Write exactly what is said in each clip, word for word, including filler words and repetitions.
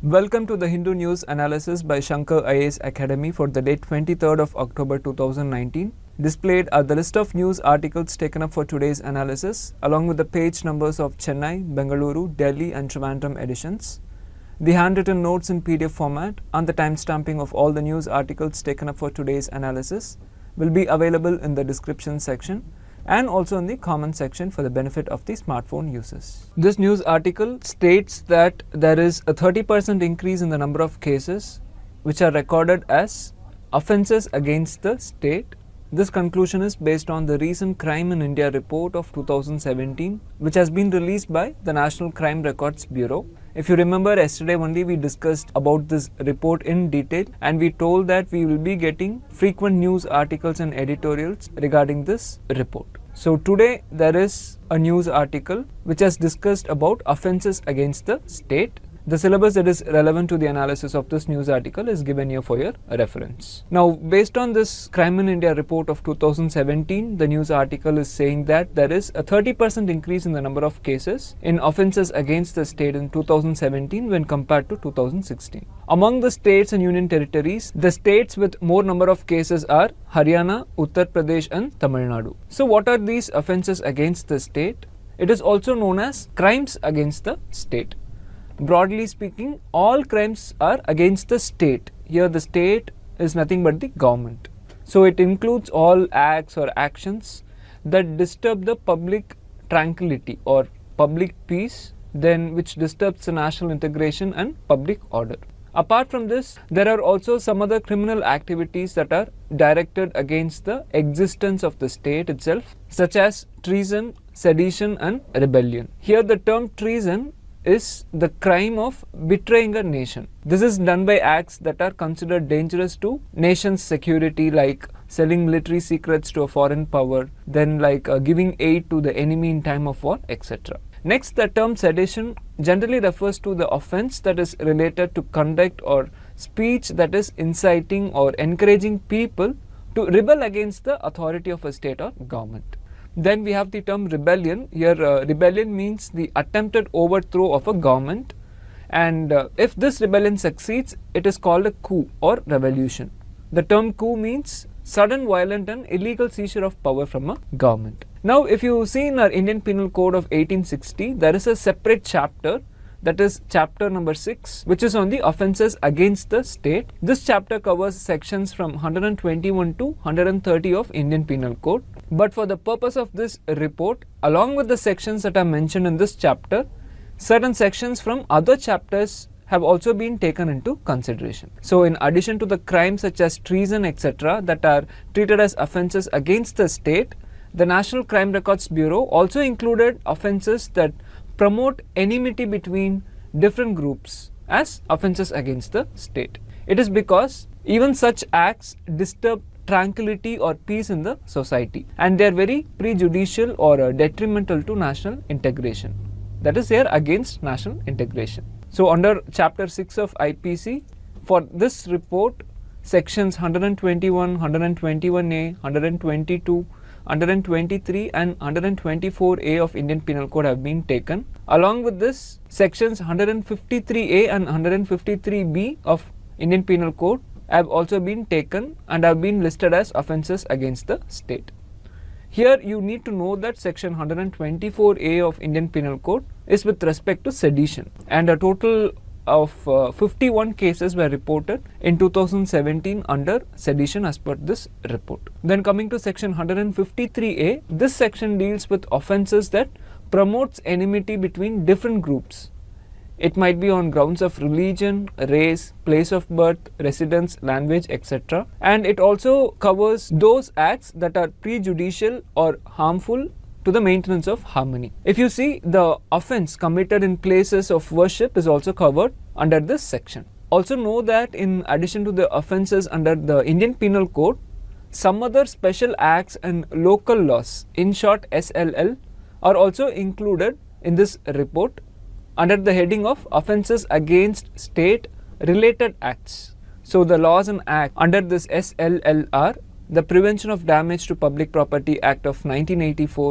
Welcome to the Hindu News Analysis by Shankar I A S Academy for the date twenty-third of October two thousand nineteen. Displayed are the list of news articles taken up for today's analysis, along with the page numbers of Chennai, Bengaluru, Delhi and Trivandrum editions. The handwritten notes in P D F format and the timestamping of all the news articles taken up for today's analysis will be available in the description section and also in the comment section for the benefit of the smartphone users. This news article states that there is a thirty percent increase in the number of cases which are recorded as offences against the state. This conclusion is based on the recent Crime in India report of two thousand seventeen, which has been released by the National Crime Records Bureau. If you remember, yesterday only we discussed about this report in detail and we told that we will be getting frequent news articles and editorials regarding this report. So today there is a news article which has discussed about offences against the state. The syllabus that is relevant to the analysis of this news article is given here for your reference. Now, based on this Crime in India report of two thousand seventeen, the news article is saying that there is a thirty percent increase in the number of cases in offences against the state in two thousand seventeen when compared to two thousand sixteen. Among the states and union territories, the states with more number of cases are Haryana, Uttar Pradesh and Tamil Nadu. So what are these offences against the state? It is also known as crimes against the state. Broadly speaking, all crimes are against the state. Here the state is nothing but the government. So it includes all acts or actions that disturb the public tranquility or public peace, then which disturbs the national integration and public order. Apart from this, there are also some other criminal activities that are directed against the existence of the state itself, such as treason, sedition and rebellion. Here the term treason is the crime of betraying a nation. This is done by acts that are considered dangerous to nation's security, like selling military secrets to a foreign power, then like uh, giving aid to the enemy in time of war, et cetera. Next, the term sedition generally refers to the offence that is related to conduct or speech that is inciting or encouraging people to rebel against the authority of a state or government. Then we have the term rebellion. Here uh, rebellion means the attempted overthrow of a government, and uh, if this rebellion succeeds, it is called a coup or revolution. The term coup means sudden, violent and illegal seizure of power from a government. Now if you see in our Indian Penal Code of eighteen sixty, there is a separate chapter, that is chapter number six, which is on the offences against the state. This chapter covers sections from one hundred twenty-one to one hundred thirty of Indian Penal Code. But for the purpose of this report, along with the sections that are mentioned in this chapter, certain sections from other chapters have also been taken into consideration. So in addition to the crimes such as treason, et cetera that are treated as offences against the state, the National Crime Records Bureau also included offences that promote enmity between different groups as offences against the state. It is because even such acts disturb tranquility or peace in the society, and they are very prejudicial or uh, detrimental to national integration. That is, they are against national integration. So under chapter six of I P C, for this report, sections one hundred twenty-one, one hundred twenty-one A, one hundred twenty-two, one hundred twenty-three and one hundred twenty-four A of Indian Penal Code have been taken. Along with this, sections one hundred fifty-three A and one hundred fifty-three B of Indian Penal Code have also been taken and have been listed as offences against the state. Here you need to know that section one hundred twenty-four A of Indian Penal Code is with respect to sedition, and a total of uh, fifty-one cases were reported in two thousand seventeen under sedition as per this report. Then coming to section one hundred fifty-three A, this section deals with offences that promotes enmity between different groups. It might be on grounds of religion, race, place of birth, residence, language, et cetera. And it also covers those acts that are prejudicial or harmful to the maintenance of harmony. If you see, the offence committed in places of worship is also covered under this section. Also know that in addition to the offences under the Indian Penal Code, some other special acts and local laws, in short S L L, are also included in this report under the heading of offences against state related acts. So the laws and acts under this S L L are the Prevention of Damage to Public Property Act of nineteen eighty-four,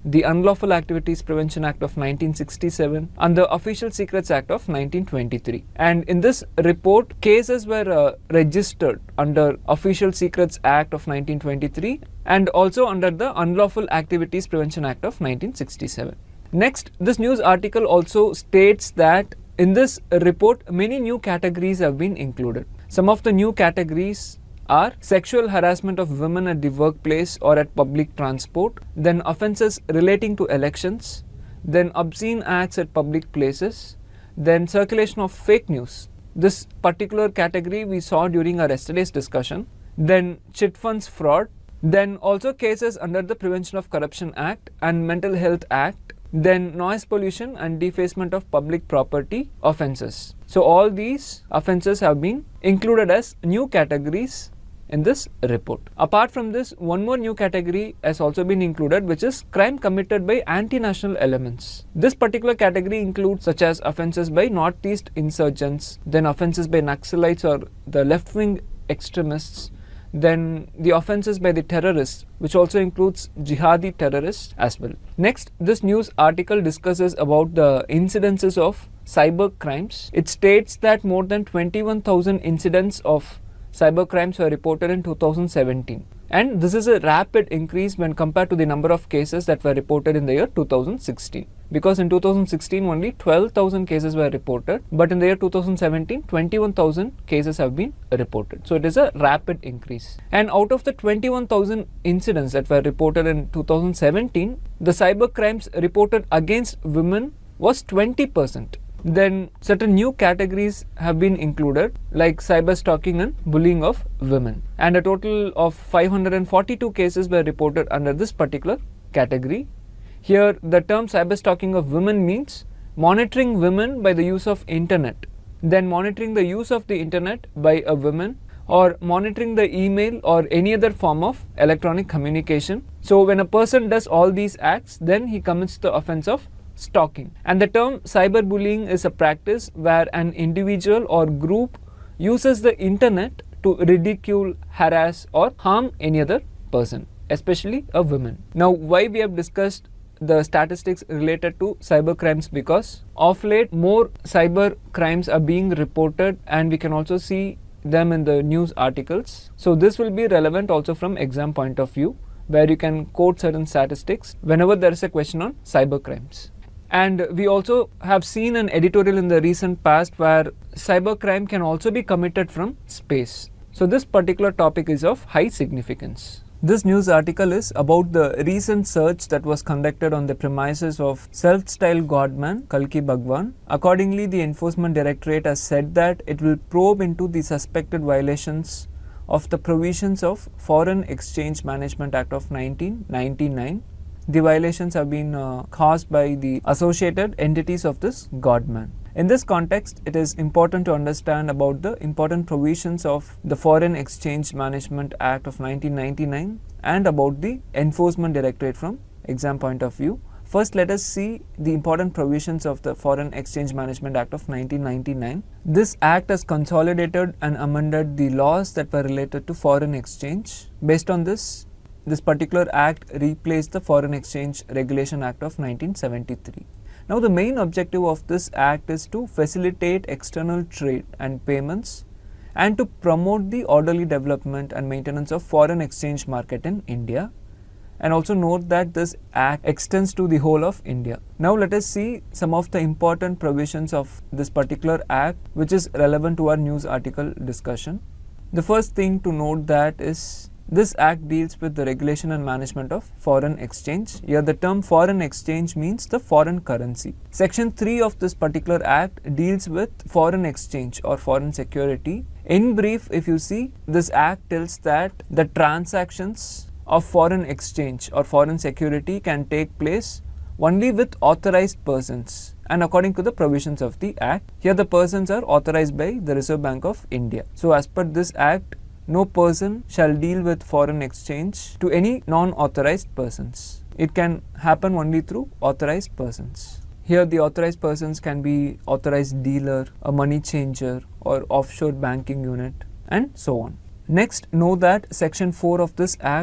the Unlawful Activities Prevention Act of nineteen sixty-seven, and the Official Secrets Act of nineteen twenty-three. And in this report, cases were uh, registered under Official Secrets Act of nineteen twenty-three and also under the Unlawful Activities Prevention Act of nineteen sixty-seven. Next, this news article also states that in this report, many new categories have been included. Some of the new categories are sexual harassment of women at the workplace or at public transport, then offences relating to elections, then obscene acts at public places, then circulation of fake news. This particular category we saw during our yesterday's discussion, then chit funds fraud, then also cases under the Prevention of Corruption Act and Mental Health Act, then noise pollution and defacement of public property offences. So all these offences have been included as new categories in this report. Apart from this, one more new category has also been included, which is crime committed by anti-national elements. This particular category includes such as offences by Northeast insurgents, then offences by Naxalites or the left-wing extremists, then the offences by the terrorists, which also includes jihadi terrorists as well. Next, this news article discusses about the incidences of cyber crimes. It states that more than twenty-one thousand incidents of cyber crimes were reported in two thousand seventeen, and this is a rapid increase when compared to the number of cases that were reported in the year two thousand sixteen, because in two thousand sixteen only twelve thousand cases were reported, but in the year two thousand seventeen twenty-one thousand cases have been reported. So it is a rapid increase, and out of the twenty-one thousand incidents that were reported in two thousand seventeen, the cyber crimes reported against women was twenty percent. Then certain new categories have been included, like cyber stalking and bullying of women, and a total of five hundred forty-two cases were reported under this particular category. Here the term cyber stalking of women means monitoring women by the use of internet, then monitoring the use of the internet by a woman, or monitoring the email or any other form of electronic communication. So when a person does all these acts, then he commits the offence of stalking. And the term cyberbullying is a practice where an individual or group uses the internet to ridicule, harass or harm any other person, especially a woman. Now, why we have discussed the statistics related to cyber crimes? Because of late more cyber crimes are being reported, and we can also see them in the news articles. So this will be relevant also from exam point of view, where you can quote certain statistics whenever there is a question on cyber crimes. And we also have seen an editorial in the recent past where cybercrime can also be committed from space. So this particular topic is of high significance. This news article is about the recent search that was conducted on the premises of self-styled godman Kalki Bhagwan. Accordingly, the Enforcement Directorate has said that it will probe into the suspected violations of the provisions of Foreign Exchange Management Act of nineteen ninety-nine. The violations have been uh, caused by the associated entities of this godman. In this context, it is important to understand about the important provisions of the Foreign Exchange Management Act of nineteen ninety-nine and about the Enforcement Directorate from exam point of view. First, let us see the important provisions of the Foreign Exchange Management Act of nineteen ninety-nine. This act has consolidated and amended the laws that were related to foreign exchange. Based on this, this particular act replaced the Foreign Exchange Regulation Act of nineteen seventy-three. Now, the main objective of this act is to facilitate external trade and payments and to promote the orderly development and maintenance of foreign exchange market in India. And also note that this act extends to the whole of India. Now, let us see some of the important provisions of this particular act which is relevant to our news article discussion. The first thing to note that is this act deals with the regulation and management of foreign exchange. Here the term foreign exchange means the foreign currency. Section three of this particular act deals with foreign exchange or foreign security. In brief, if you see, this act tells that the transactions of foreign exchange or foreign security can take place only with authorized persons and according to the provisions of the act. Here the persons are authorized by the Reserve Bank of India. So as per this act, no person shall deal with foreign exchange to any non-authorized persons. It can happen only through authorized persons. Here the authorized persons can be authorized dealer, a money changer or offshore banking unit and so on. Next, know that section four of this act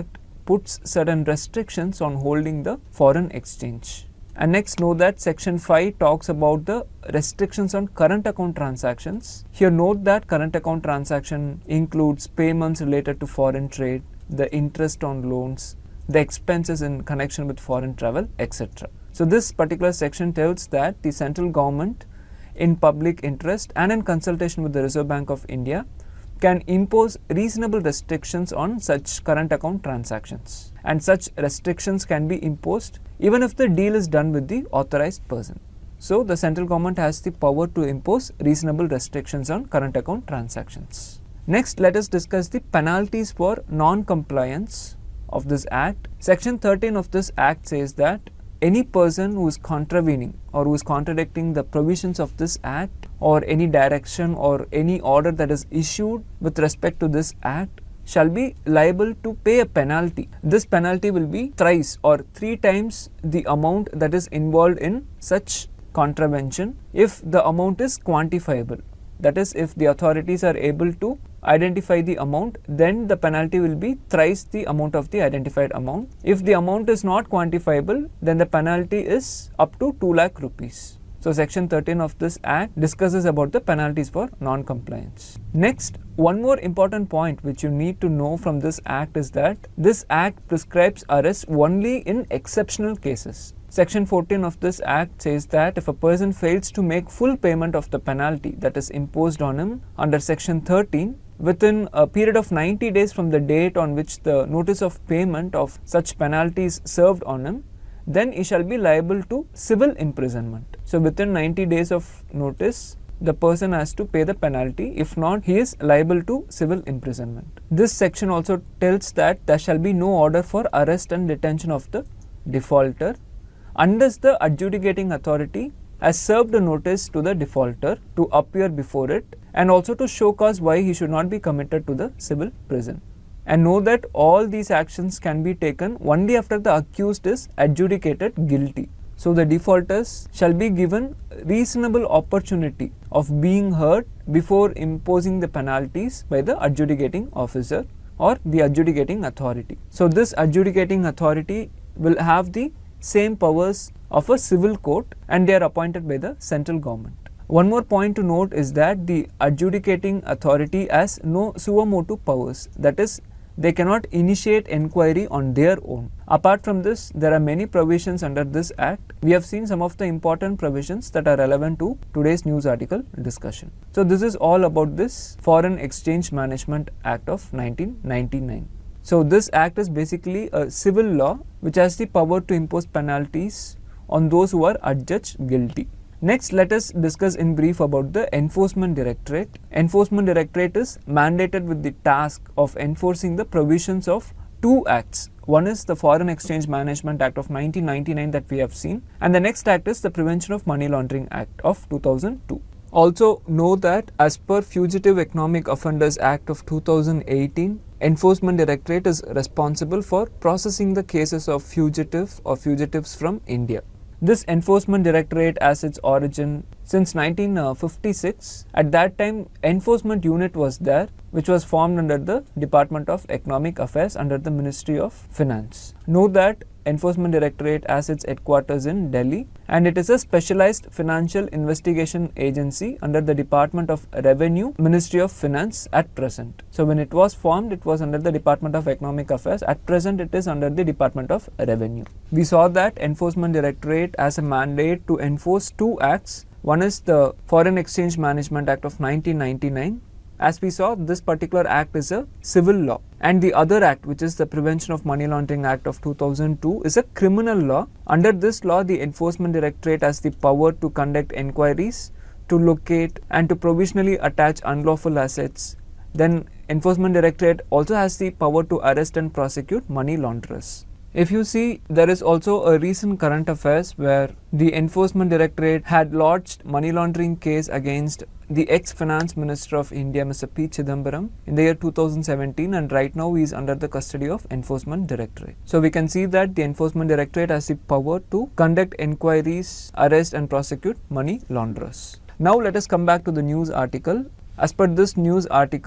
puts certain restrictions on holding the foreign exchange. And next, note that section five talks about the restrictions on current account transactions. Here note that current account transaction includes payments related to foreign trade, the interest on loans, the expenses in connection with foreign travel, et cetera. So this particular section tells that the central government, in public interest and in consultation with the Reserve Bank of India, can impose reasonable restrictions on such current account transactions, and such restrictions can be imposed even if the deal is done with the authorized person. So the central government has the power to impose reasonable restrictions on current account transactions. Next, let us discuss the penalties for non-compliance of this act. Section thirteen of this act says that any person who is contravening or who is contradicting the provisions of this act, or any direction or any order that is issued with respect to this act, shall be liable to pay a penalty. This penalty will be thrice or three times the amount that is involved in such contravention if the amount is quantifiable. That is, if the authorities are able to identify the amount, then the penalty will be thrice the amount of the identified amount. If the amount is not quantifiable, then the penalty is up to two lakh rupees. So section thirteen of this act discusses about the penalties for non-compliance. Next, one more important point which you need to know from this act is that this act prescribes arrest only in exceptional cases. Section fourteen of this act says that if a person fails to make full payment of the penalty that is imposed on him under section thirteen within a period of ninety days from the date on which the notice of payment of such penalty is served on him, then he shall be liable to civil imprisonment. So within ninety days of notice, the person has to pay the penalty. If not, he is liable to civil imprisonment. This section also tells that there shall be no order for arrest and detention of the defaulter unless the adjudicating authority has served a notice to the defaulter to appear before it, and also to show cause why he should not be committed to the civil prison. And know that all these actions can be taken only after the accused is adjudicated guilty. So the defaulters shall be given reasonable opportunity of being heard before imposing the penalties by the adjudicating officer or the adjudicating authority. So this adjudicating authority will have the same powers of a civil court, and they are appointed by the central government. One more point to note is that the adjudicating authority has no suo motu powers, that is, they cannot initiate inquiry on their own. Apart from this, there are many provisions under this act. We have seen some of the important provisions that are relevant to today's news article discussion. So this is all about this Foreign Exchange Management Act of nineteen ninety-nine. So this act is basically a civil law which has the power to impose penalties on those who are adjudged guilty. Next, let us discuss in brief about the Enforcement Directorate. Enforcement Directorate is mandated with the task of enforcing the provisions of two acts. One is the Foreign Exchange Management Act of nineteen ninety-nine that we have seen, and the next act is the Prevention of Money Laundering Act of two thousand two. Also know that as per Fugitive Economic Offenders Act of two thousand eighteen, Enforcement Directorate is responsible for processing the cases of fugitive or fugitives from India. This Enforcement Directorate has its origin since nineteen fifty-six. At that time, Enforcement Unit was there, which was formed under the Department of Economic Affairs under the Ministry of Finance. Note that Enforcement Directorate has its headquarters in Delhi, and it is a specialized financial investigation agency under the Department of Revenue, Ministry of Finance at present. So when it was formed, it was under the Department of Economic Affairs. At present, it is under the Department of Revenue. We saw that Enforcement Directorate has a mandate to enforce two acts. One is the Foreign Exchange Management Act of nineteen ninety-nine. As we saw, this particular act is a civil law, and the other act, which is the Prevention of Money Laundering Act of two thousand two, is a criminal law. Under this law, the Enforcement Directorate has the power to conduct inquiries, to locate and to provisionally attach unlawful assets. Then Enforcement Directorate also has the power to arrest and prosecute money launderers. If you see, there is also a recent current affairs where the Enforcement Directorate had lodged money laundering case against the ex-Finance Minister of India, Mister P. Chidambaram, in the year two thousand seventeen, and right now he is under the custody of Enforcement Directorate. So we can see that the Enforcement Directorate has the power to conduct inquiries, arrest and prosecute money launderers. Now let us come back to the news article. As per this news article,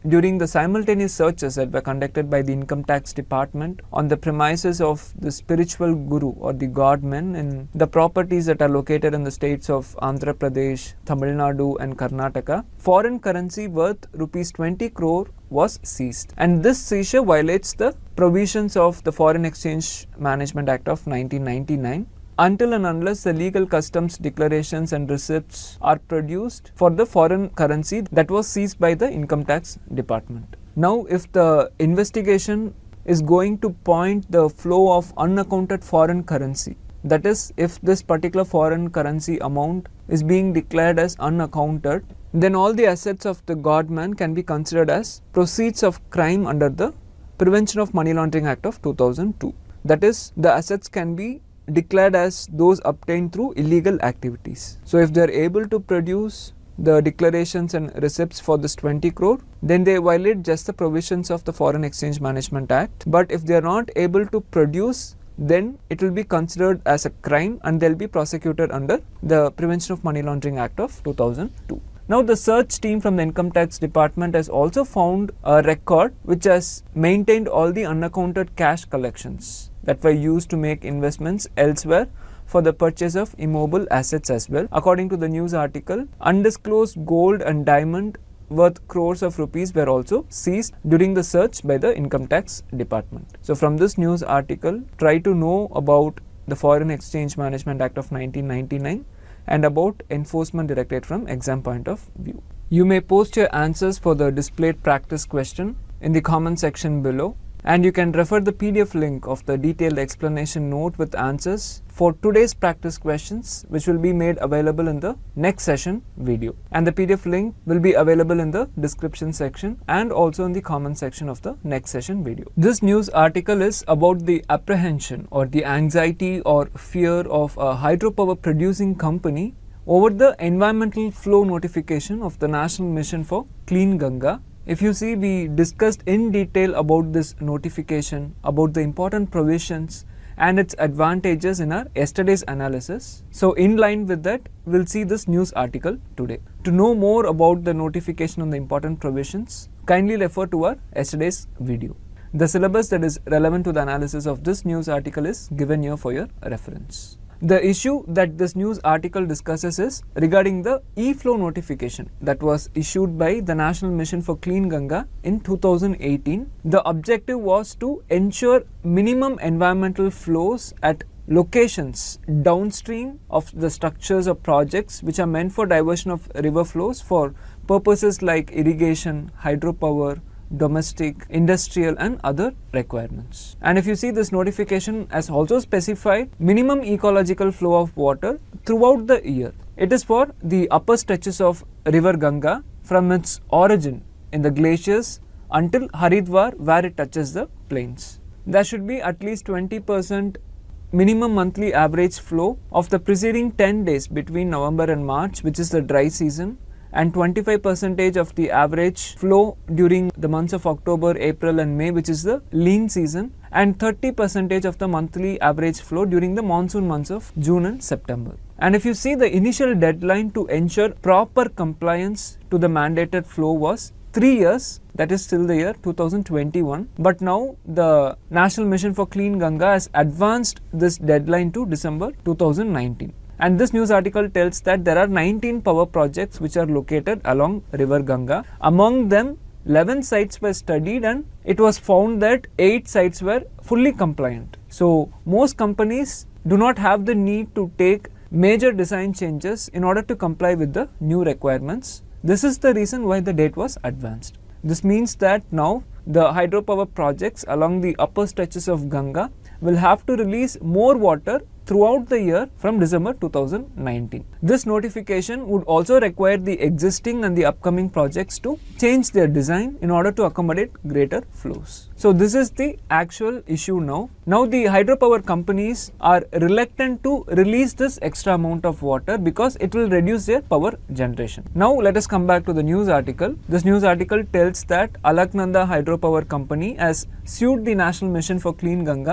during the simultaneous searches that were conducted by the Income Tax Department on the premises of the spiritual guru or the godmen in the properties that are located in the states of Andhra Pradesh, Tamil Nadu and Karnataka, foreign currency worth rupees twenty crore was seized. And this seizure violates the provisions of the Foreign Exchange Management Act of nineteen ninety-nine. Until and unless the legal customs declarations and receipts are produced for the foreign currency that was seized by the Income Tax Department. Now, if the investigation is going to point the flow of unaccounted foreign currency, that is, if this particular foreign currency amount is being declared as unaccounted, then all the assets of the godman can be considered as proceeds of crime under the Prevention of Money Laundering Act of two thousand two. That is, the assets can be declared as those obtained through illegal activities. So if they are able to produce the declarations and receipts for this twenty crore, then they violate just the provisions of the Foreign Exchange Management Act. But if they are not able to produce, then it will be considered as a crime and they will be prosecuted under the Prevention of Money Laundering Act of two thousand two. Now, the search team from the Income Tax Department has also found a record which has maintained all the unaccounted cash collections that were used to make investments elsewhere for the purchase of immobile assets as well. According to the news article, undisclosed gold and diamond worth crores of rupees were also seized during the search by the Income Tax Department. So, from this news article, try to know about the Foreign Exchange Management Act of nineteen ninety-nine and about Enforcement Directorate from exam point of view. You may post your answers for the displayed practice question in the comment section below, and you can refer the P D F link of the detailed explanation note with answers for today's practice questions, which will be made available in the next session video. And the P D F link will be available in the description section and also in the comment section of the next session video. This news article is about the apprehension or the anxiety or fear of a hydropower producing company over the environmental flow notification of the National Mission for Clean Ganga. If you see, we discussed in detail about this notification, about the important provisions and its advantages in our yesterday's analysis. So, in line with that, we'll see this news article today. To know more about the notification on the important provisions, kindly refer to our yesterday's video. The syllabus that is relevant to the analysis of this news article is given here for your reference. The issue that this news article discusses is regarding the e-flow notification that was issued by the National Mission for Clean Ganga in two thousand eighteen. The objective was to ensure minimum environmental flows at locations downstream of the structures or projects which are meant for diversion of river flows for purposes like irrigation, hydropower, domestic, industrial and other requirements. And if you see, this notification has also specified minimum ecological flow of water throughout the year. It is for the upper stretches of river Ganga from its origin in the glaciers until Haridwar, where it touches the plains. There should be at least twenty percent minimum monthly average flow of the preceding ten days between November and March, which is the dry season, and twenty-five percent of the average flow during the months of October, April and May, which is the lean season, and thirty percent of the monthly average flow during the monsoon months of June and September. And if you see, the initial deadline to ensure proper compliance to the mandated flow was three years, that is till the year two thousand twenty-one, but now the National Mission for Clean Ganga has advanced this deadline to December two thousand nineteen. And this news article tells that there are nineteen power projects which are located along river Ganga. Among them, eleven sites were studied and it was found that eight sites were fully compliant. So, most companies do not have the need to take major design changes in order to comply with the new requirements. This is the reason why the date was advanced. This means that now the hydropower projects along the upper stretches of Ganga will have to release more water throughout the year from December two thousand nineteen. This notification would also require the existing and the upcoming projects to change their design in order to accommodate greater flows. So, this is the actual issue now. Now, the hydropower companies are reluctant to release this extra amount of water because it will reduce their power generation. Now, let us come back to the news article. This news article tells that Alaknanda Hydropower Company has sued the National Mission for Clean Ganga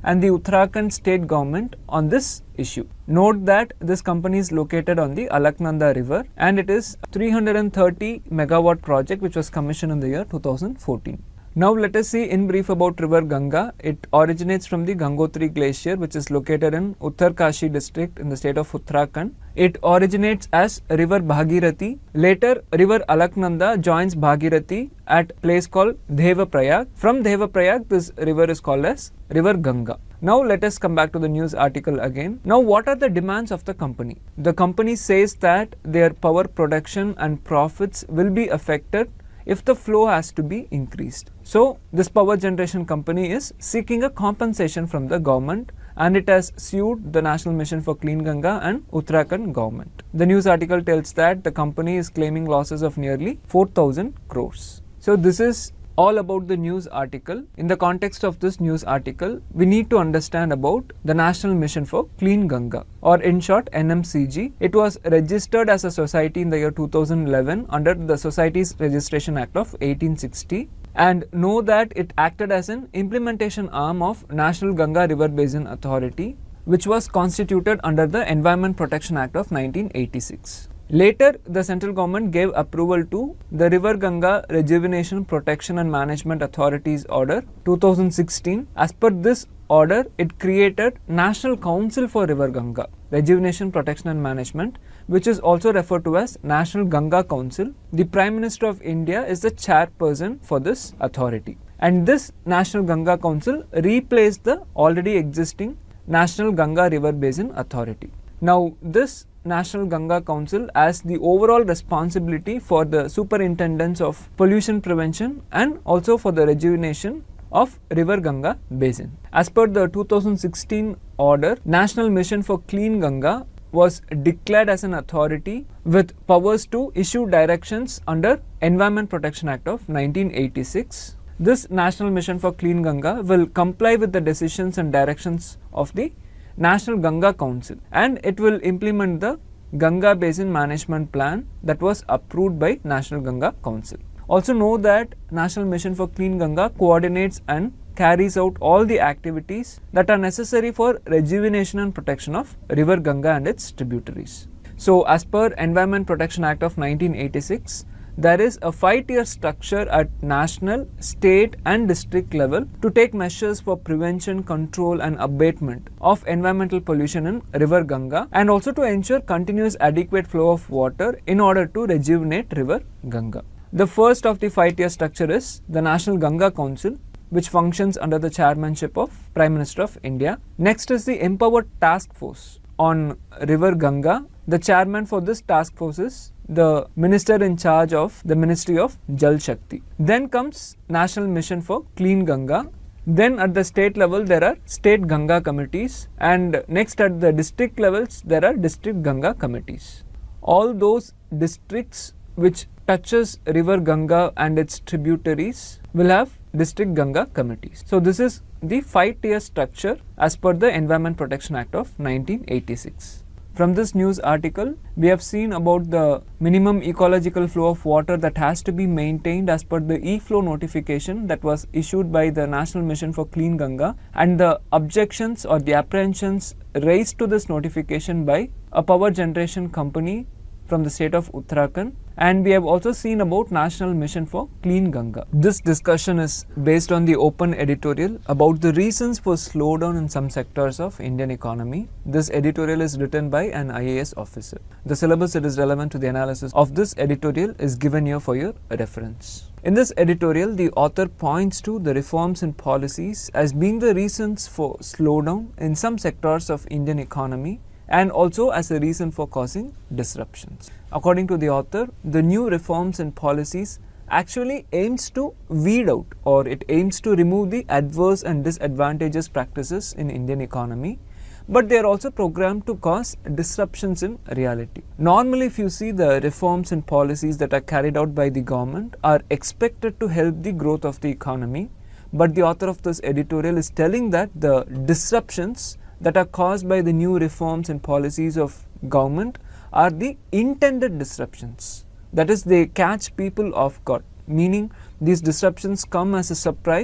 and the Uttarakhand state government on this issue. Note that this company is located on the Alaknanda river and it is three hundred thirty megawatt project which was commissioned in the year two thousand fourteen. Now let us see in brief about river Ganga. It originates from the Gangotri glacier which is located in Uttarkashi district in the state of Uttarakhand. It originates as river Bhagirathi. Later river Alaknanda joins Bhagirathi at place called Devaprayag. From Devaprayag this river is called as river Ganga. Now let us come back to the news article again. Now what are the demands of the company? The company says that their power production and profits will be affected if the flow has to be increased. So this power generation company is seeking a compensation from the government and it has sued the National Mission for Clean Ganga and Uttarakhand government. The news article tells that the company is claiming losses of nearly four thousand crores. So this is all about the news article. In the context of this news article, we need to understand about the National Mission for Clean Ganga, or in short N M C G. It was registered as a society in the year two thousand eleven under the Societies Registration Act of eighteen sixty, and know that it acted as an implementation arm of National Ganga River Basin Authority, which was constituted under the Environment Protection Act of nineteen eighty-six. Later, the central government gave approval to the River Ganga Rejuvenation, Protection and Management Authorities Order two thousand sixteen. As per this order, it created National Council for River Ganga, Rejuvenation, Protection and Management, which is also referred to as National Ganga Council. The Prime Minister of India is the chairperson for this authority. And this National Ganga Council replaced the already existing National Ganga River Basin Authority. Now, this National Ganga Council has the overall responsibility for the superintendence of pollution prevention and also for the rejuvenation of River Ganga Basin. As per the two thousand sixteen order, National Mission for Clean Ganga was declared as an authority with powers to issue directions under Environment Protection Act of nineteen eighty-six. This National Mission for Clean Ganga will comply with the decisions and directions of the National Ganga Council, and it will implement the Ganga Basin Management Plan that was approved by National Ganga Council. Also know that National Mission for Clean Ganga coordinates and carries out all the activities that are necessary for rejuvenation and protection of River Ganga and its tributaries. So as per Environment Protection Act of nineteen eighty-six, there is a five-tier structure at national, state and district level to take measures for prevention, control and abatement of environmental pollution in River Ganga, and also to ensure continuous adequate flow of water in order to rejuvenate River Ganga. The first of the five-tier structure is the National Ganga Council, which functions under the chairmanship of Prime Minister of India. Next is the Empowered Task Force on River Ganga. The chairman for this task force is the minister in charge of the Ministry of Jal Shakti. Then comes National Mission for Clean Ganga. Then at the state level there are state Ganga committees, and next at the district levels there are district Ganga committees. All those districts which touches River Ganga and its tributaries will have district Ganga committees. So this is the five-tier structure as per the Environment Protection Act of nineteen eighty-six. From this news article, we have seen about the minimum ecological flow of water that has to be maintained as per the e-flow notification that was issued by the National Mission for Clean Ganga, and the objections or the apprehensions raised to this notification by a power generation company from the state of Uttarakhand. And we have also seen about National Mission for Clean Ganga. This discussion is based on the open editorial about the reasons for slowdown in some sectors of Indian economy. This editorial is written by an I A S officer. The syllabus that is relevant to the analysis of this editorial is given here for your reference. In this editorial, the author points to the reforms and policies as being the reasons for slowdown in some sectors of Indian economy, and also as a reason for causing disruptions. According to the author, the new reforms and policies actually aims to weed out, or it aims to remove the adverse and disadvantageous practices in Indian economy, but they are also programmed to cause disruptions in reality. Normally, if you see, the reforms and policies that are carried out by the government are expected to help the growth of the economy, but the author of this editorial is telling that the disruptions that are caused by the new reforms and policies of government are the intended disruptions. That is, they catch people off guard, meaning these disruptions come as a surprise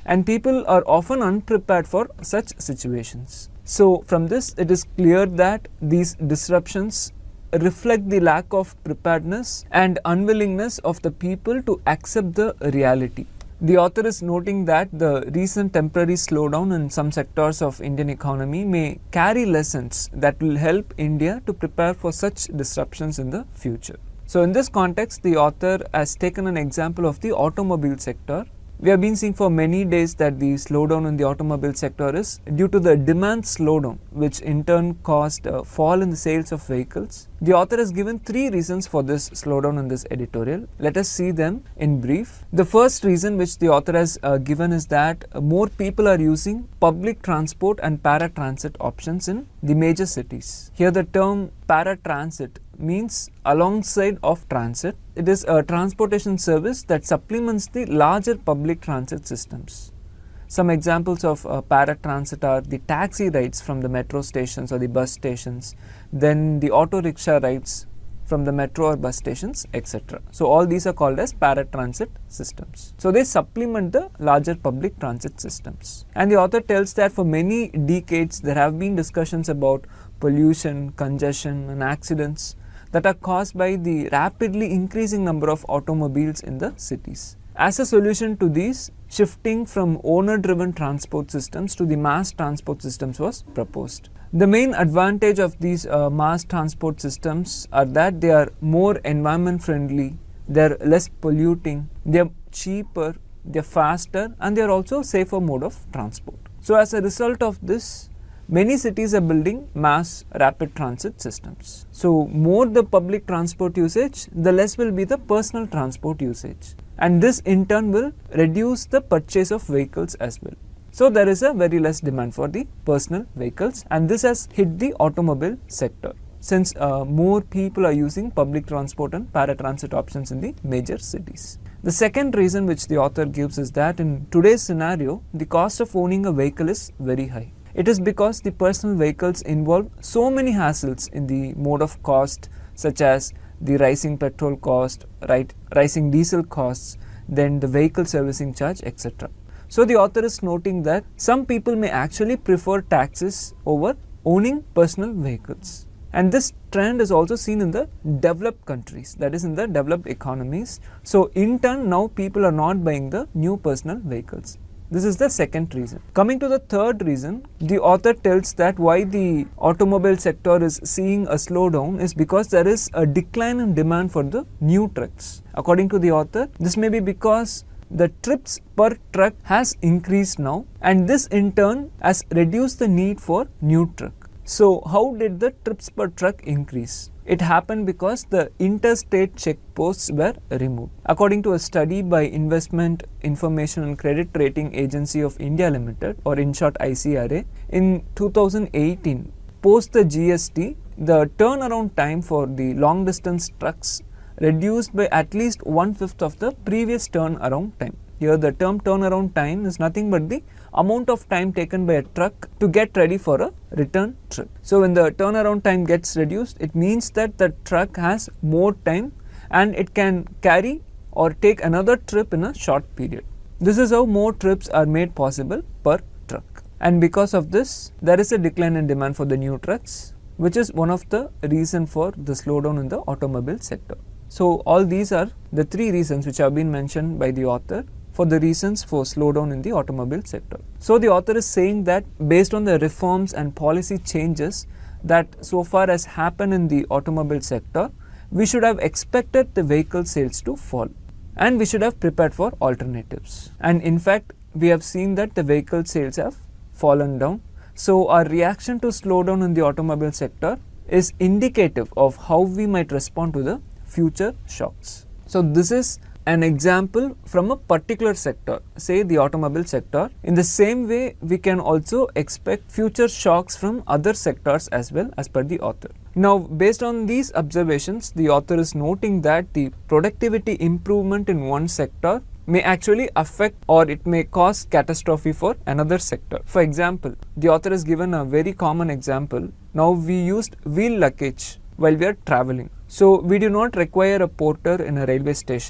and people are often unprepared for such situations. So from this it is clear that these disruptions reflect the lack of preparedness and unwillingness of the people to accept the reality. The author is noting that the recent temporary slowdown in some sectors of Indian economy may carry lessons that will help India to prepare for such disruptions in the future. So in this context, the author has taken an example of the automobile sector. We have been seeing for many days that the slowdown in the automobile sector is due to the demand slowdown, which in turn caused a fall in the sales of vehicles. The author has given three reasons for this slowdown in this editorial. Let us see them in brief. The first reason which the author has uh, given is that uh, more people are using public transport and paratransit options in the major cities. Here the term paratransit means alongside of transit. It is a transportation service that supplements the larger public transit systems. Some examples of uh, paratransit are the taxi rides from the metro stations or the bus stations, then the auto rickshaw rides from the metro or bus stations, et cetera. So all these are called as paratransit systems. So they supplement the larger public transit systems. And the author tells that for many decades there have been discussions about pollution, congestion and accidents that are caused by the rapidly increasing number of automobiles in the cities. As a solution to these, shifting from owner-driven transport systems to the mass transport systems was proposed. The main advantage of these uh, mass transport systems are that they are more environment friendly, they are less polluting, they are cheaper, they are faster, and they are also safer mode of transport. So as a result of this, many cities are building mass rapid transit systems. So more the public transport usage, the less will be the personal transport usage. And this in turn will reduce the purchase of vehicles as well. So there is a very less demand for the personal vehicles, and this has hit the automobile sector since uh, more people are using public transport and paratransit options in the major cities. The second reason which the author gives is that in today's scenario, the cost of owning a vehicle is very high. It is because the personal vehicles involve so many hassles in the mode of cost, such as the rising petrol cost, right, rising diesel costs, then the vehicle servicing charge, et cetera. So the author is noting that some people may actually prefer taxis over owning personal vehicles. And this trend is also seen in the developed countries, that is in the developed economies. So in turn, now people are not buying the new personal vehicles. This is the second reason. Coming to the third reason, the author tells that why the automobile sector is seeing a slowdown is because there is a decline in demand for the new trucks. According to the author, this may be because the trips per truck has increased now, and this in turn has reduced the need for new truck. So how did the trips per truck increase? It happened because the interstate checkposts were removed. According to a study by Investment Information and Credit Rating Agency of India Limited, or in short I C R A, in two thousand eighteen, post the G S T, the turnaround time for the long distance trucks reduced by at least one-fifth of the previous turnaround time. Here the term turnaround time is nothing but the amount of time taken by a truck to get ready for a return trip. So when the turnaround time gets reduced, it means that the truck has more time and it can carry or take another trip in a short period. This is how more trips are made possible per truck. And because of this, there is a decline in demand for the new trucks, which is one of the reasons for the slowdown in the automobile sector. So all these are the three reasons which have been mentioned by the author for the reasons for slowdown in the automobile sector. So the author is saying that based on the reforms and policy changes that so far has happened in the automobile sector, we should have expected the vehicle sales to fall, and we should have prepared for alternatives. And in fact, we have seen that the vehicle sales have fallen down. So our reaction to slowdown in the automobile sector is indicative of how we might respond to the future shocks. So this is an example from a particular sector, say the automobile sector. In the same way, we can also expect future shocks from other sectors as well, as per the author. Now, based on these observations, the author is noting that the productivity improvement in one sector may actually affect or it may cause catastrophe for another sector. For example, the author has given a very common example. Now we used wheel luggage while we are traveling. So we do not require a porter in a railway station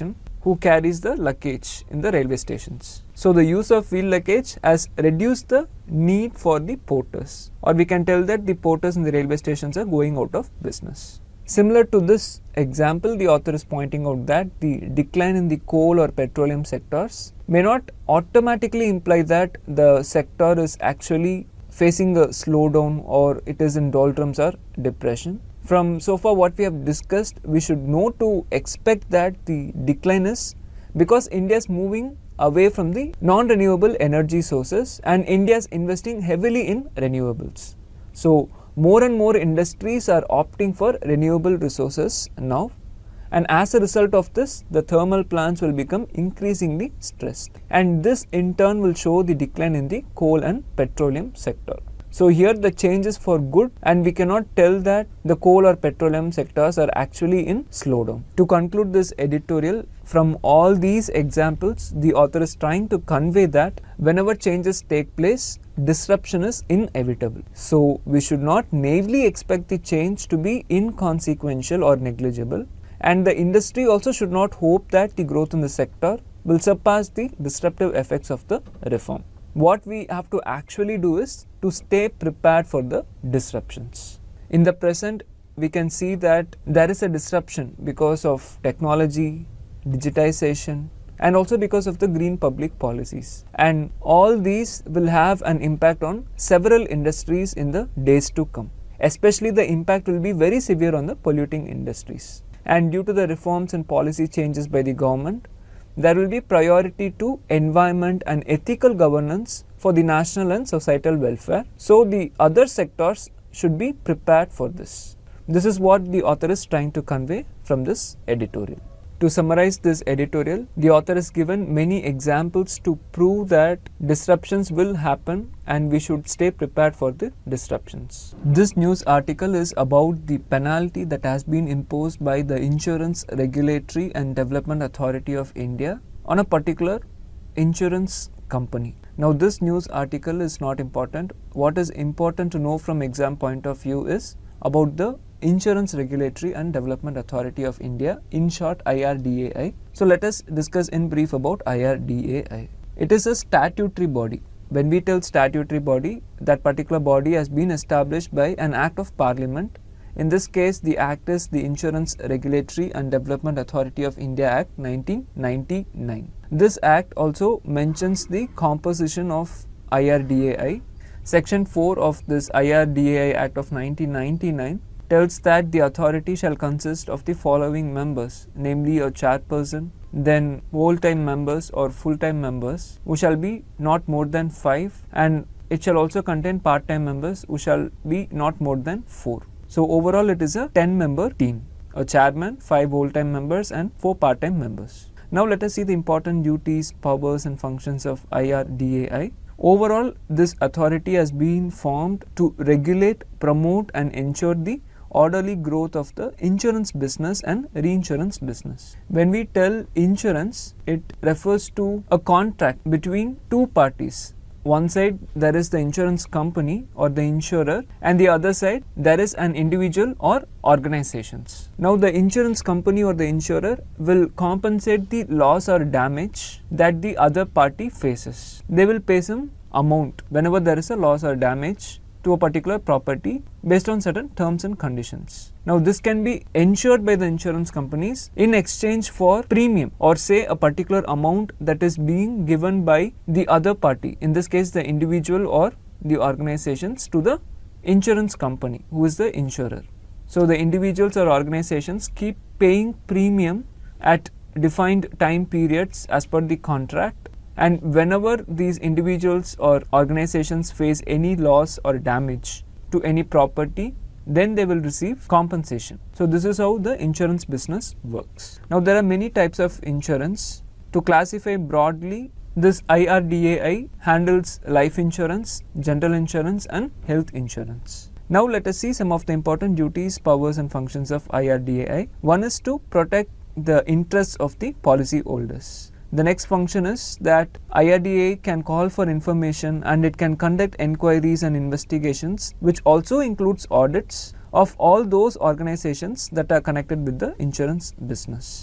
who carries the luggage in the railway stations. So the use of wheel luggage has reduced the need for the porters, or we can tell that the porters in the railway stations are going out of business. Similar to this example, the author is pointing out that the decline in the coal or petroleum sectors may not automatically imply that the sector is actually facing a slowdown or it is in doldrums or depression. From so far what we have discussed, we should know to expect that the decline is because India is moving away from the non-renewable energy sources and India is investing heavily in renewables. So more and more industries are opting for renewable resources now, and as a result of this, the thermal plants will become increasingly stressed, and this in turn will show the decline in the coal and petroleum sector. So here the change is for good, and we cannot tell that the coal or petroleum sectors are actually in slowdown. To conclude this editorial, from all these examples, the author is trying to convey that whenever changes take place, disruption is inevitable. So we should not naively expect the change to be inconsequential or negligible, and the industry also should not hope that the growth in the sector will surpass the disruptive effects of the reform. What we have to actually do is to stay prepared for the disruptions. In the present, we can see that there is a disruption because of technology, digitization, and also because of the green public policies. And all these will have an impact on several industries in the days to come. Especially the impact will be very severe on the polluting industries. And due to the reforms and policy changes by the government, there will be priority to environment and ethical governance for the national and societal welfare. So the other sectors should be prepared for this. This is what the author is trying to convey from this editorial. To summarize this editorial, the author has given many examples to prove that disruptions will happen and we should stay prepared for the disruptions. This news article is about the penalty that has been imposed by the Insurance Regulatory and Development Authority of India on a particular insurance company. Now this news article is not important. What is important to know from exam point of view is about the Insurance Regulatory and Development Authority of India, in short I R D A I. So let us discuss in brief about I R D A I. It is a statutory body. When we tell statutory body, that particular body has been established by an Act of Parliament. In this case, the Act is the Insurance Regulatory and Development Authority of India Act nineteen ninety-nine. This Act also mentions the composition of I R D A I. Section four of this I R D A I Act of nineteen ninety-nine tells that the authority shall consist of the following members, namely a chairperson, then whole-time members or full-time members who shall be not more than five, and it shall also contain part-time members who shall be not more than four. So overall it is a ten member team, a chairman, five whole-time members and four part-time members. Now let us see the important duties, powers and functions of I R D A I. Overall, this authority has been formed to regulate, promote and ensure the orderly growth of the insurance business and reinsurance business. When we tell insurance, it refers to a contract between two parties. One side there is the insurance company or the insurer, and the other side there is an individual or organizations. Now the insurance company or the insurer will compensate the loss or damage that the other party faces. They will pay some amount whenever there is a loss or damage to a particular property based on certain terms and conditions. Now this can be ensured by the insurance companies in exchange for premium, or say a particular amount that is being given by the other party, in this case the individual or the organizations, to the insurance company who is the insurer. So the individuals or organizations keep paying premium at defined time periods as per the contract, and whenever these individuals or organizations face any loss or damage to any property, then they will receive compensation. So this is how the insurance business works. Now there are many types of insurance. To classify broadly, this I R D A I handles life insurance, general insurance and health insurance. Now let us see some of the important duties, powers and functions of I R D A I. One is to protect the interests of the policy holders. The next function is that I R D A I can call for information and it can conduct enquiries and investigations, which also includes audits of all those organizations that are connected with the insurance business.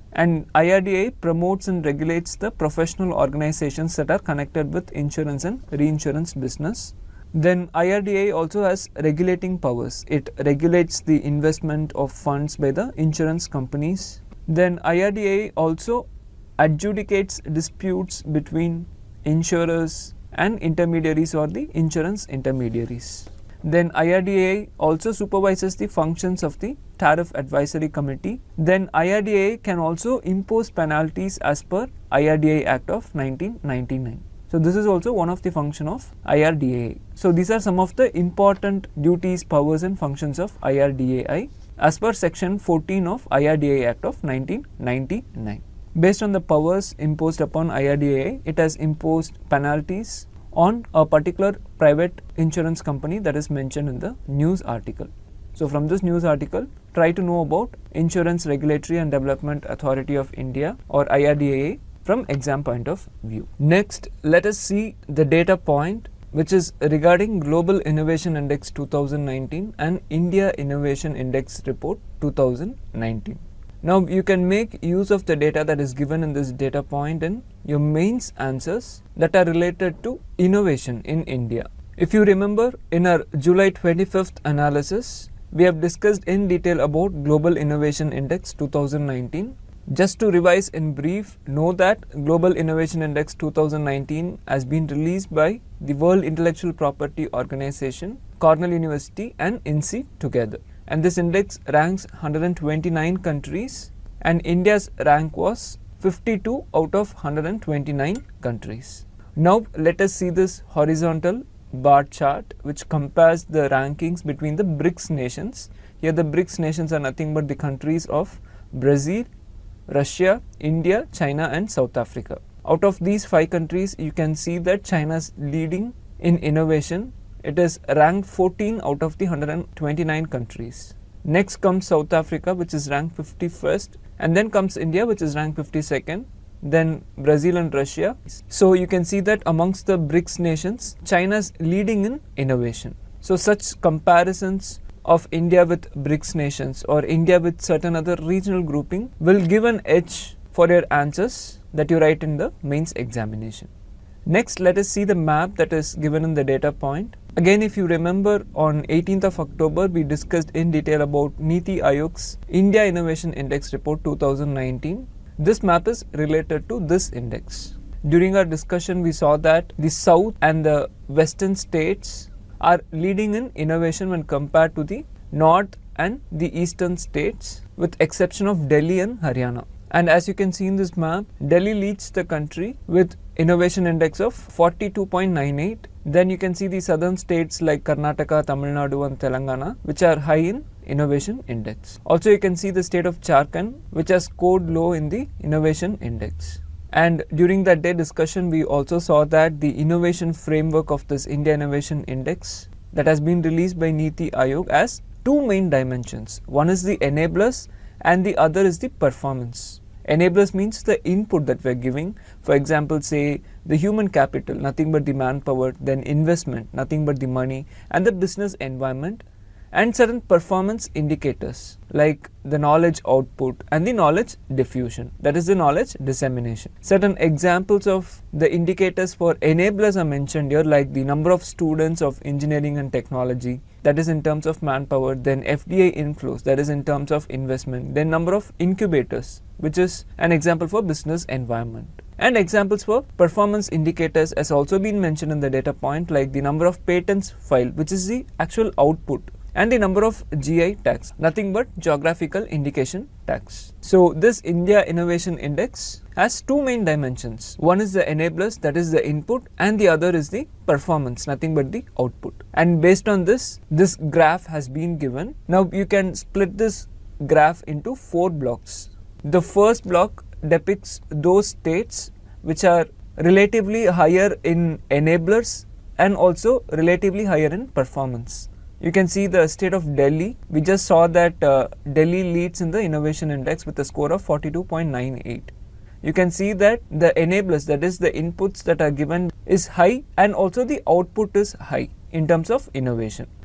And I R D A I promotes and regulates the professional organizations that are connected with insurance and reinsurance business. Then I R D A I also has regulating powers. It regulates the investment of funds by the insurance companies. Then I R D A I also adjudicates disputes between insurers and intermediaries or the insurance intermediaries. Then I R D A I also supervises the functions of the Tariff Advisory Committee. Then I R D A I can also impose penalties as per I R D A I Act of nineteen ninety-nine. So this is also one of the function of I R D A I. So these are some of the important duties, powers and functions of I R D A I as per section fourteen of I R D A I Act of nineteen ninety-nine. Based on the powers imposed upon I R D A I, it has imposed penalties on a particular private insurance company that is mentioned in the news article. So from this news article, try to know about Insurance Regulatory and Development Authority of India or I R D A I from exam point of view. Next, let us see the data point which is regarding Global Innovation Index two thousand nineteen and India Innovation Index Report two thousand nineteen. Now you can make use of the data that is given in this data point in your mains answers that are related to innovation in India. If you remember, in our July twenty-fifth analysis, we have discussed in detail about Global Innovation Index two thousand nineteen. Just to revise in brief, know that Global Innovation Index two thousand nineteen has been released by the World Intellectual Property Organization, Cornell University and I N S E E together. And this index ranks one hundred twenty-nine countries and India's rank was fifty-two out of one hundred twenty-nine countries. Now let us see this horizontal bar chart which compares the rankings between the BRICS nations. Here the BRICS nations are nothing but the countries of Brazil, Russia, India, China and South Africa. Out of these five countries, you can see that China is leading in innovation. It is ranked fourteen out of the one hundred twenty-nine countries. Next comes South Africa, which is ranked fifty-first, and then comes India, which is ranked fifty-second, then Brazil and Russia. So you can see that amongst the BRICS nations, China is leading in innovation. So such comparisons of India with BRICS nations or India with certain other regional grouping will give an edge for your answers that you write in the mains examination. Next, let us see the map that is given in the data point. Again, if you remember, on eighteenth of October, we discussed in detail about Niti Aayog's India Innovation Index Report two thousand nineteen. This map is related to this index. During our discussion, we saw that the south and the western states are leading in innovation when compared to the north and the eastern states, with exception of Delhi and Haryana. And as you can see in this map, Delhi leads the country with innovation index of forty-two point nine eight. Then you can see the southern states like Karnataka, Tamil Nadu and Telangana, which are high in innovation index. Also you can see the state of Jharkhand, which has scored low in the innovation index. And during that day discussion, we also saw that the innovation framework of this India Innovation Index that has been released by Niti Aayog has two main dimensions. One is the enablers and the other is the performance. Enablers means the input that we are giving. For example, say the human capital, nothing but the manpower, then investment, nothing but the money, and the business environment, and certain performance indicators like the knowledge output and the knowledge diffusion, that is the knowledge dissemination. Certain examples of the indicators for enablers are mentioned here, like the number of students of engineering and technology, that is in terms of manpower, then F D I inflows, that is in terms of investment, then number of incubators, which is an example for business environment. And examples for performance indicators has also been mentioned in the data point, like the number of patents filed, which is the actual output, and the number of G I tags, nothing but geographical indication tags. So this India Innovation Index has two main dimensions. One is the enablers, that is the input, and the other is the performance, nothing but the output. And based on this, this graph has been given. Now you can split this graph into four blocks. The first block depicts those states which are relatively higher in enablers and also relatively higher in performance. You can see the state of Delhi. We just saw that uh, Delhi leads in the innovation index with a score of forty-two point nine eight. You can see that the enablers, that is the inputs that are given, is high, and also the output is high in terms of innovation.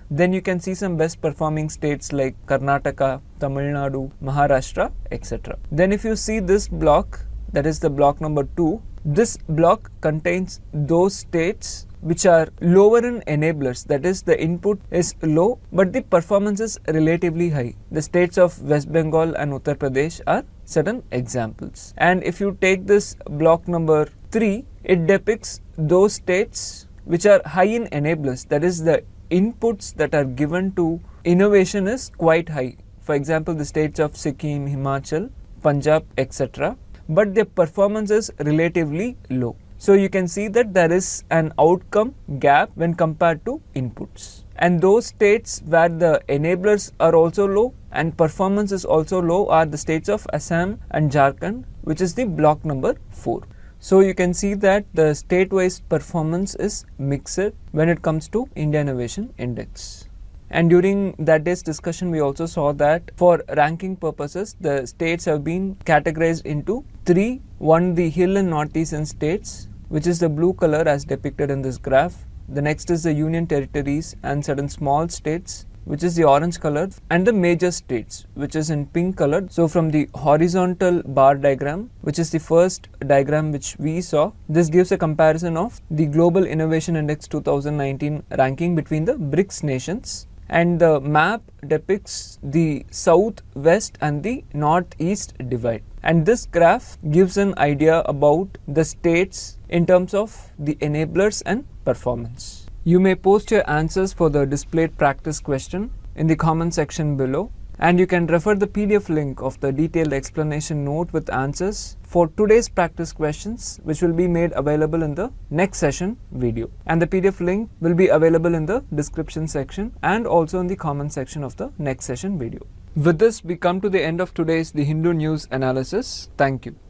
then you can see some best performing states like Karnataka, Tamil Nadu, Maharashtra, et cetera. Then if you see this block, that is the block number two, this block contains those states which are lower in enablers, that is the input is low but the performance is relatively high. The states of West Bengal and Uttar Pradesh are certain examples. And if you take this block number three, it depicts those states which are high in enablers, that is the inputs that are given to innovation is quite high. For example, the states of Sikkim, Himachal, Punjab, et cetera. But their performance is relatively low. So you can see that there is an outcome gap when compared to inputs. And those states where the enablers are also low and performance is also low are the states of Assam and Jharkhand, which is the block number four. So you can see that the state-wise performance is mixed when it comes to India Innovation Index. And during that day's discussion, we also saw that for ranking purposes, the states have been categorized into three. One, the hill and northeastern states, which is the blue color as depicted in this graph. The next is the union territories and certain small states, which is the orange color, and the major states, which is in pink color. So from the horizontal bar diagram, which is the first diagram which we saw, this gives a comparison of the Global Innovation Index two thousand nineteen ranking between the BRICS nations. And the map depicts the south, west and the northeast divide. And this graph gives an idea about the states in terms of the enablers and performance. You may post your answers for the displayed practice question in the comment section below. And you can refer the P D F link of the detailed explanation note with answers for today's practice questions, which will be made available in the next session video. And the P D F link will be available in the description section and also in the comment section of the next session video. With this, we come to the end of today's The Hindu News Analysis. Thank you.